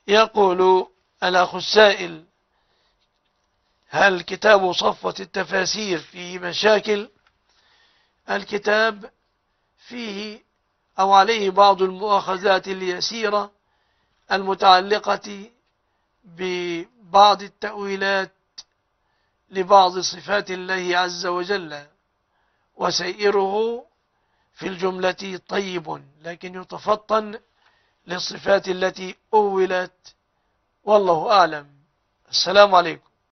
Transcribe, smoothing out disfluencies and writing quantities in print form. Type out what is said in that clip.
يقول الأخ السائل: هل كتاب صفوة التفاسير فيه مشاكل؟ الكتاب فيه أو عليه بعض المؤاخذات اليسيرة المتعلقة ببعض التأويلات لبعض صفات الله عز وجل، وسيره في الجملة طيب، لكن يتفطن للصفات التي أولت، والله أعلم. السلام عليكم.